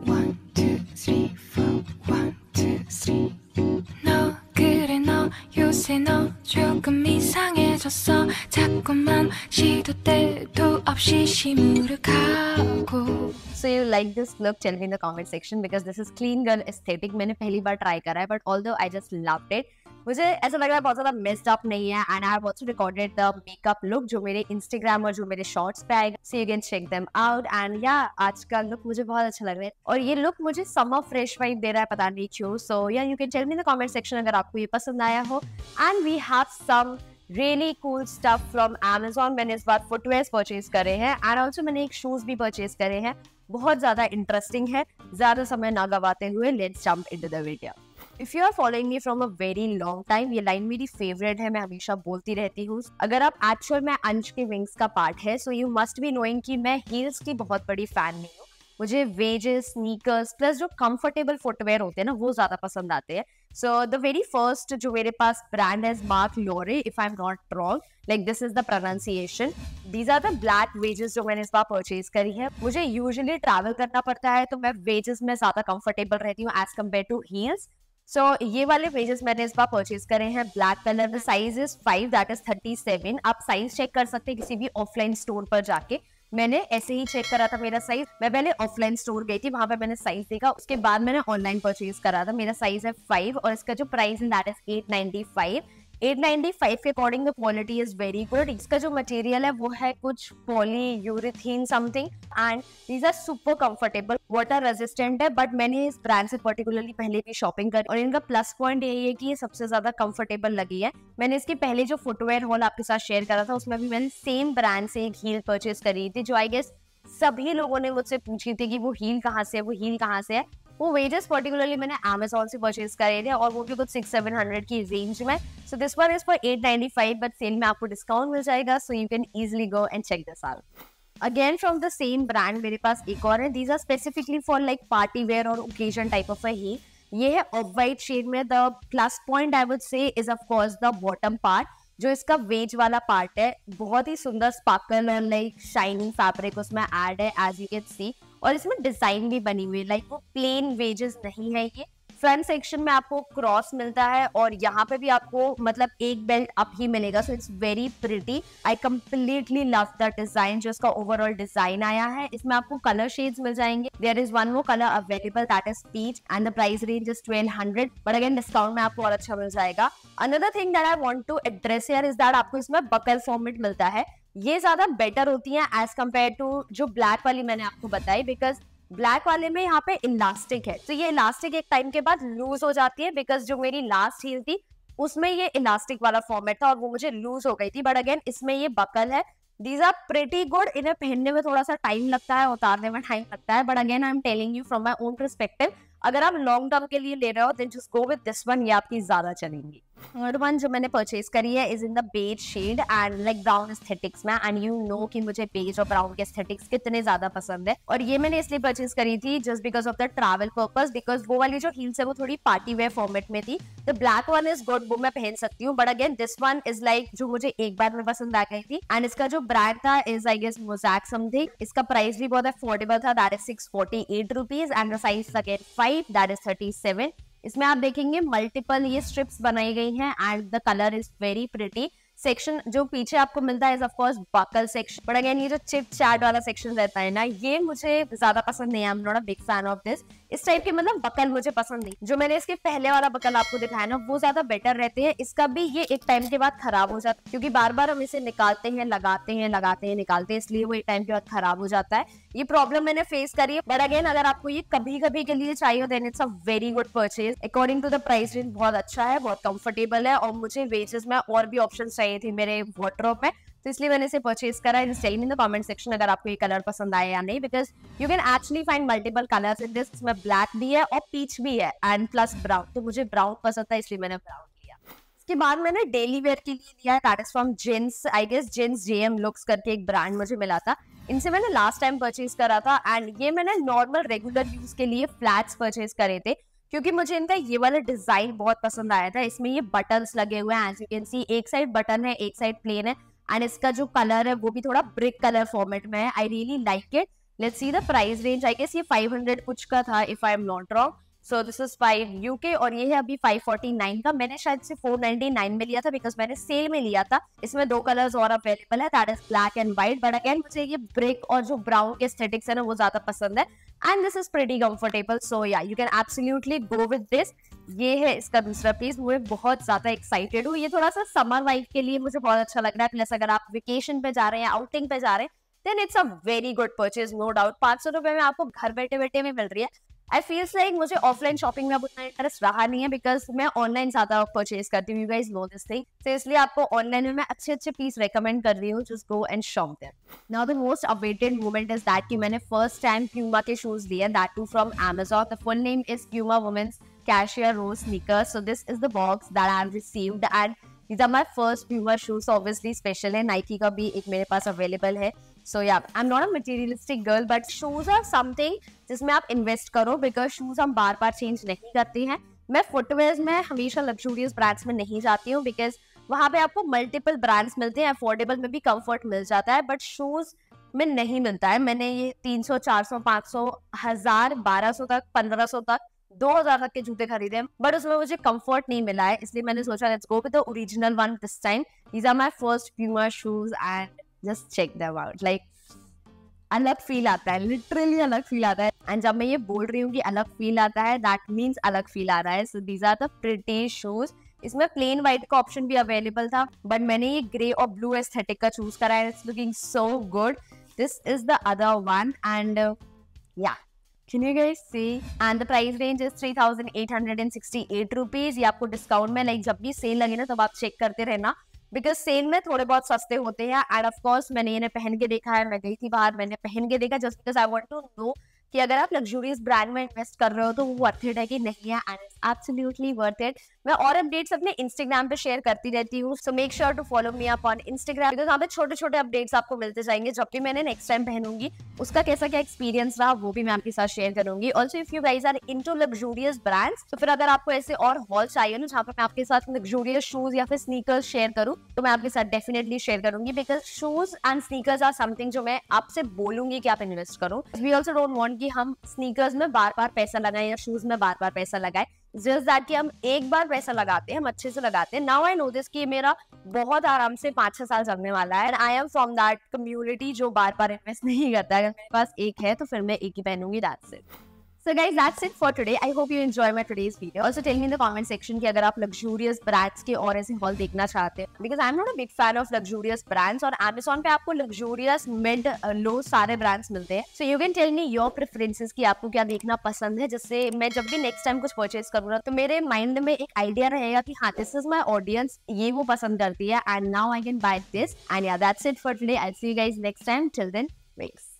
1, 2, 3, 4, 1, 2, 3. 너 그래 너 요새 너 조금 이상해졌어. 자꾸만 시도 때도 없이 시무룩하고. So you like this look? Tell me in the comment section because this is clean girl aesthetic. मैंने पहली बार try करा है, but although I just loved it, मुझे ऐसा लग रहा है बहुत ज़्यादा messed up नहीं है. And I have also recorded the makeup look जो मेरे Instagram और जो मेरे shorts पे आएगा. So you can check them out. And yeah, आज का look मुझे बहुत अच्छा लग रहा है और ये look मुझे summer fresh vibe दे रहा है, पता नहीं क्यों. So yeah, you can tell me in the comment section अगर आपको ये पसंद आया हो. And we have some really cool stuff from Amazon. मैंने इस बार footwears purchase करे हैं and also मैंने एक shoes भी purchase करे हैं. बहुत ज़्यादा इंटरेस्टिंग है. ज़्यादा समय ना गवाते हुए let's jump into the video. If you are following me from a very long time, ये लाइन मेरी फेवरेट है, मैं हमेशा बोलती रहती हूँ. अगर आप एक्चुअल में अंश के विंग्स का पार्ट है, so you must be knowing कि मैं हील्स की बहुत बड़ी फैन नहीं हूँ. मुझे वेजेस, स्नीकर्स प्लस जो कंफर्टेबल फुटवेयर होते हैं ना, वो ज्यादा पसंद आते हैं. सो द वेरी फर्स्ट जो मेरे पास ब्रांड है Marc Loire, if I am not wrong, like this is the pronunciation. These are the black wedges जो मैंने इस बार परचेज करी है. मुझे यूजुअली ट्रैवल करना पड़ता है तो मैं वेजेस में ज्यादा कंफर्टेबल रहती हूँ as compare to heels. So ये वाले वेजेस मैंने इस बार परचेज करे हैं ब्लैक कलर में. Size is 5, that is 37. आप साइज चेक कर सकते हैं किसी भी ऑफलाइन स्टोर पर जाके. मैंने ऐसे ही चेक करा था मेरा साइज. मैं पहले ऑफलाइन स्टोर गई थी, वहां पे मैंने साइज देखा, उसके बाद मैंने ऑनलाइन परचेज करा था. मेरा साइज है 5 और इसका जो प्राइस है दैट इज 895. 895 के according the quality is very good. इसका जो मटेरियल है वो है कुछ polyurethane something and these are super comfortable, water resistant है. बट मैंने इस ब्रांड से पर्टिकुलरली पहले भी शॉपिंग करी और इनका प्लस पॉइंट यही है कि ये सबसे ज्यादा कंफर्टेबल लगी है. मैंने इसके पहले जो फुटवेयर हॉल आपके साथ शेयर करा था उसमें भी मैंने सेम ब्रांड से एक हील परचेज करी थी, जो आई गेस सभी लोगों ने मुझसे पूछी थी कि वो हील कहाँ से है, वो हील कहाँ से है. वो वेजेस पर्टिकुलरली मैंने Amazon से परचेज करे थे और वो भी कुछ 600-700 की रेंज में. So this one is for 895 but sale में आपको डिस्काउंट मिल जाएगा. So you can easily go and check this out. Again from the same brand मेरे पास एक और है. These are specifically for like party wear और occasion type of a heel. ये है ऑफ वाइट शेड में. The plus point I would say is of course the bottom part. जो इसका वेज वाला पार्ट है बहुत ही सुंदर स्पार्कल और लाइक शाइनिंग फैब्रिक उसमें ऐड है एज यू कैन सी. और इसमें डिजाइन भी बनी हुई है, लाइक वो प्लेन वेजेस नहीं है. ये फ्रंट सेक्शन में आपको क्रॉस मिलता है और यहाँ पे भी आपको मतलब एक बेल्ट अप ही मिलेगा. So it's very pretty. I completely love the design, जो इसका ओवरऑल डिजाइन आया है. इसमें आपको कलर शेड्स मिल जाएंगे. There is one more colour available that is peach and the price range is 1200 but again discount में आपको और अच्छा मिल जाएगा. Another thing that I want to address here is that आपको इसमें बकल फॉर्मेट मिलता है. ये ज्यादा बेटर होती है एज कम्पेयर टू जो ब्लैक वाली मैंने आपको बताई, बिकॉज ब्लैक वाले में यहाँ पे इलास्टिक है. तो ये इलास्टिक एक टाइम के बाद लूज हो जाती है, बिकॉज जो मेरी लास्ट हील थी उसमें ये इलास्टिक वाला फॉर्मेट था और वो मुझे लूज हो गई थी. बट अगेन इसमें ये बकल है. These are pretty good. इन्हें पहनने में थोड़ा सा टाइम लगता है, उतारने में टाइम लगता है, but again I am telling you from my own perspective, अगर आप लॉन्ग टर्म के लिए ले रहे हो then just go with this one. ये आपकी ज्यादा चलेंगी. थर्ड वन जो मैंने परचेज करी है is in the beige shade and like brown aesthetics में. एंड यू नो कि मुझे बेज और ब्राउन के एस्थेटिक्स कितने ज्यादा पसंद है. और ये मैंने इसलिए परचेज करी थी just because of the travel purpose, because वो वाली जो हील्स है वो थोड़ी पार्टी वेयर फॉर्मेट में थी. The black one is good, वो मैं पहन सकती हूँ. But again this one is like जो मुझे एक बार में पसंद आ गई थी. एंड इसका जो ब्रांड था is I guess mosaic something. इसका प्राइस भी बहुत अफोर्डेबल था, that is 648 rupees and the size again 5 that is 37. इसमें आप देखेंगे मल्टीपल ये स्ट्रिप्स बनाई गई हैं and the colour is very pretty. Section जो पीछे आपको मिलता है is of course buckle section. But again ये जो चिट चैट वाला सेक्शन रहता है ना, ये मुझे ज्यादा पसंद नहीं है. I am not a big fan of this. इस टाइप के मतलब बकल मुझे पसंद नहीं. जो मैंने इसके पहले वाला बकल आपको दिखाया ना वो ज्यादा बेटर रहते हैं. इसका भी ये एक टाइम के बाद खराब हो जाता है क्योंकि बार बार हम इसे निकालते हैं, लगाते हैं, लगाते हैं, निकालते हैं, इसलिए वो एक टाइम के बाद खराब हो जाता है. ये प्रॉब्लम मैंने फेस करी है. बट अगेन अगर आपको ये कभी कभी के लिए चाहिए then it's a very good purchase. According to the price range बहुत अच्छा है, बहुत कंफर्टेबल है और मुझे वेजेस में और भी ऑप्शन चाहिए थे मेरे वार्डरोब में, तो इसलिए मैंने इसे परचेज करा है. Tell me in the comment section अगर आपको ये कलर पसंद आया या नहीं, because you can actually find multiple colours in this. इसमें ब्लैक भी है और पीच भी है एंड प्लस ब्राउन. तो मुझे ब्राउन पसंद था इसलिए मैंने ब्राउन लिया. इसके बाद मैंने डेली वेयर के लिए लिया है, that is from Jins. I guess Jins JM looks करके एक ब्रांड मुझे मिला था. इनसे मैंने लास्ट टाइम परचेज करा था एंड ये मैंने नॉर्मल रेगुलर यूज के लिए फ्लैट्स परचेज करे थे क्योंकि मुझे इनका ये वाला डिजाइन बहुत पसंद आया था. इसमें ये बटन्स लगे हुए हैं एज यू कैन सी. एक साइड बटन है, एक साइड प्लेन है एंड इसका जो कलर है वो भी थोड़ा ब्रिक कलर फॉर्मेट में है. I really like it. Let's see the price range. I guess ये 500 कुछ का था if I am not wrong. So this is 5 UK और ये है अभी 549 का। मैंने शायद से 499 में लिया था बिकॉज मैंने सेल में लिया था। इसमें 2 कलर्स और अवेलेबल है, that is black and white, but again मुझे ये ब्रिक और जो ब्राउन के एस्थेटिक्स है ना वो ज्यादा पसंद है and this is pretty comfortable. So ya you can absolutely go with this. ये है इसका दूसरा पीस। मुझे बहुत ज्यादा एक्साइटेड हूँ, ये थोड़ा सा समर वाइफ के लिए मुझे बहुत अच्छा लग रहा है। प्लस अगर आप वेकेशन पे जा रहे हैं, आउटिंग पे जा रहे हैं, then it's a very good purchase, no doubt. 500 रुपए में आपको घर बैठे बैठे में मिल रही है। आई फील्स लाइक मुझे ऑफलाइन शॉपिंग में अब उतना इंटरेस्ट रहा नहीं है बिकॉज मैं ऑनलाइन ज्यादा परचेज करती हूँ, you guys know this thing. तो इसलिए आपको ऑनलाइन में मैं अच्छे अच्छे पीस रेकमेंड कर रही हूँ, just go and shop there. Now the most awaited moment is that कि मैंने फर्स्ट टाइम प्यूमा के शूज लिए, that too from Amazon। The full name is Puma women's Cashier Rose sneakers. So this is the box that I have received and these are my first Puma shoes. So obviously special है, Nike का भी एक मेरे पास available है। So yeah, I'm not a materialistic girl but shoes are something जिसमें आप invest करो because shoes हम बार बार change नहीं करते हैं। मैं फुटवेयर में हमेशा luxurious brands में नहीं जाती हूँ because वहाँ पे आपको multiple brands मिलते हैं, affordable में भी comfort मिल जाता है, but shoes में नहीं मिलता है। मैंने ये 300, 400, 500, 1000, 1200 तक, 1500 तक, 2000 तक के जूते खरीदे बट उसमें मुझे कंफर्ट नहीं मिला है, इसलिए मैंने सोचा let's go with the original one this time. These are my first Puma shoes and just check them out. Like अलग फील आता है, लिटरली अलग फील आता है। एंड जब मैं ये बोल रही हूँ कि अलग फील आता है, दैट मीन्स अलग फील आ रहा है। So these are the pretty shoes. इसमें प्लेन व्हाइट का ऑप्शन भी अवेलेबल था बट मैंने ये ग्रे और ब्लू एस्थेटिक का चूज करा है। It's looking so good. This is the other one and ya Can you guys see? And the price range is 3,868 rupees. ये आपको डिस्काउंट में, लाइक जब भी सेल लगे ना तब आप चेक करते रहना बिकॉज सेल में थोड़े बहुत सस्ते होते हैं। एंड ऑफ कोर्स मैंने इन्हें पहन के देखा है, मैं गई थी बाहर, मैंने पहन के देखा just because I want to know कि अगर आप लग्जूरियस ब्रांड में इन्वेस्ट कर रहे हो तो वो वर्थ इट है कि नहीं है। And it's absolutely worth it. मैं और अपडेट्स अपने इंस्टाग्राम पे शेयर करती रहती हूँ, so make sure to follow me up on Instagram because वहाँ पे छोटे छोटे अपडेट्स आपको मिलते जाएंगे। जब भी मैंने नेक्स्ट टाइम पहनूंगी उसका कैसा क्या एक्सपीरियंस रहा वो भी मैं आपके साथ शेयर करूंगी। Also if you guys are into luxurious brands, तो फिर अगर आपको ऐसे और हॉल चाहिए ना जहाँ पर मैं आपके साथ लग्जूरियस शूज या फिर स्नीकर्स शेयर करूँ तो मैं आपके साथ डेफिनेटली शेयर करूंगी because shoes and sneakers are something जो मैं आपसे बोलूंगी कि आप इन्वेस्ट करो। वी ऑल्सो डोंट वांट कि हम स्नीकर्स में बार बार पैसा लगाएं या शूज में बार बार पैसा लगाएं। जस्ट दैट कि हम एक बार पैसा लगाते हैं, हम अच्छे से लगाते हैं। नाउ आई नो दिस कि मेरा बहुत आराम से 5-6 साल चलने वाला है and I am from that community जो बार बार इन्वेस्ट नहीं करता। अगर मेरे पास एक है तो फिर मैं एक ही पहनूंगी, that's it. So guys, that's it for today. I hope you enjoy my today's video. Also tell me in the comment section कि अगर आप luxurious brands के और ऐसे haul देखना चाहते हैं because I'm not a big fan of luxurious brands और Amazon पे आपको luxurious mid low सारे brands मिलते हैं। So you can tell me your preferences कि आपको क्या देखना पसंद है, जिससे मैं जब भी next time कुछ purchase करूँगा तो मेरे mind में एक idea रहेगा कि हाँ this is my audience, ये वो पसंद करती है and now I can buy this and yeah that's it for today. I'll see you guys next time. Till then, peace.